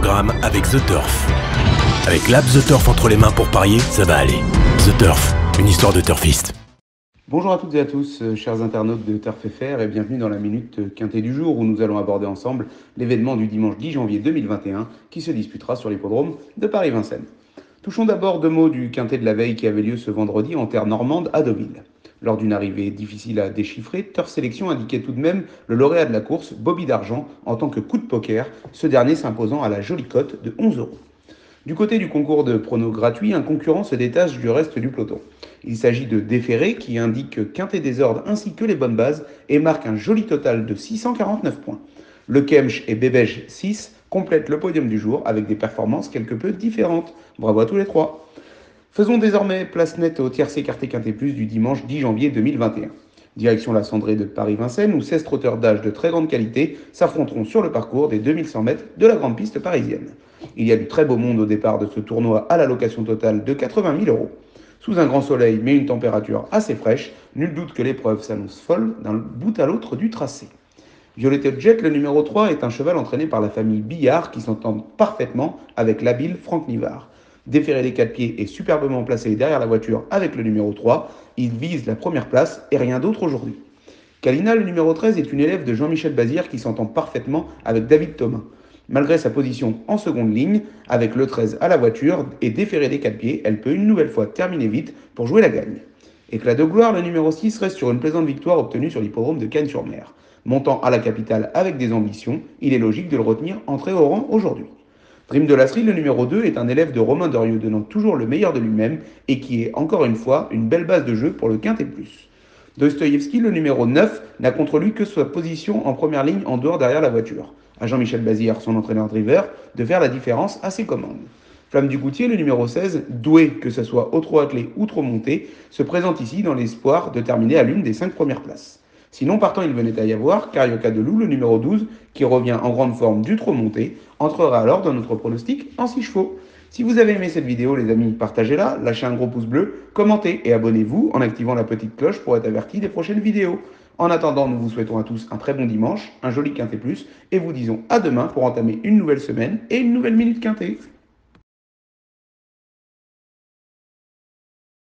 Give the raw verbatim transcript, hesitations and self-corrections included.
programme avec The Turf. Avec l'app The Turf entre les mains pour parier, ça va aller. The Turf, une histoire de turfiste. Bonjour à toutes et à tous, euh, chers internautes de Turf F R, et bienvenue dans la Minute Quintée du jour où nous allons aborder ensemble l'événement du dimanche dix janvier deux mille vingt et un qui se disputera sur l'hippodrome de Paris-Vincennes. Touchons d'abord deux mots du Quintet de la veille qui avait lieu ce vendredi en terre normande à Deauville. Lors d'une arrivée difficile à déchiffrer, Turf Sélection indiquait tout de même le lauréat de la course, Bobby d'Argent, en tant que coup de poker, ce dernier s'imposant à la jolie cote de onze euros. Du côté du concours de pronos gratuit, un concurrent se détache du reste du peloton. Il s'agit de Déféré qui indique Quintet des ordres ainsi que les bonnes bases et marque un joli total de six cent quarante-neuf points. Le Kemch et Bébège six complètent le podium du jour avec des performances quelque peu différentes. Bravo à tous les trois. Faisons désormais place nette au tiercé écarté Quintet Plus du dimanche dix janvier deux mille vingt et un. Direction la Cendrée de Paris-Vincennes où seize trotteurs d'âge de très grande qualité s'affronteront sur le parcours des deux mille cent mètres de la grande piste parisienne. Il y a du très beau monde au départ de ce tournoi à la location totale de quatre-vingt mille euros. Sous un grand soleil mais une température assez fraîche, nul doute que l'épreuve s'annonce folle d'un bout à l'autre du tracé. Violetto Jet, le numéro trois, est un cheval entraîné par la famille Billard qui s'entend parfaitement avec l'habile Franck Nivard. Déféré des quatre pieds et superbement placé derrière la voiture avec le numéro trois, il vise la première place et rien d'autre aujourd'hui. Kalina, le numéro treize, est une élève de Jean-Michel Bazir qui s'entend parfaitement avec David Thomas. Malgré sa position en seconde ligne, avec le treize à la voiture et déféré des quatre pieds, elle peut une nouvelle fois terminer vite pour jouer la gagne. Éclat de gloire, le numéro six reste sur une plaisante victoire obtenue sur l'hippodrome de Cannes-sur-Mer. Montant à la capitale avec des ambitions, il est logique de le retenir en très haut rang aujourd'hui. Dream de Lasserie, le numéro deux, est un élève de Romain Dorieux donnant toujours le meilleur de lui-même et qui est encore une fois une belle base de jeu pour le Quintet Plus. Dostoïevski, le numéro neuf, n'a contre lui que sa position en première ligne en dehors derrière la voiture. À Jean-Michel Bazir, son entraîneur driver, de faire la différence à ses commandes. Flamme du Goutier, le numéro seize, doué que ce soit au trot attelé ou trop monté, se présente ici dans l'espoir de terminer à l'une des cinq premières places. Sinon, partant il venait à y avoir, Carioca de Loup, le numéro douze, qui revient en grande forme du trot monté, entrera alors dans notre pronostic en six chevaux. Si vous avez aimé cette vidéo, les amis, partagez-la, lâchez un gros pouce bleu, commentez et abonnez-vous en activant la petite cloche pour être averti des prochaines vidéos. En attendant, nous vous souhaitons à tous un très bon dimanche, un joli Quintet Plus, et vous disons à demain pour entamer une nouvelle semaine et une nouvelle Minute Quintet.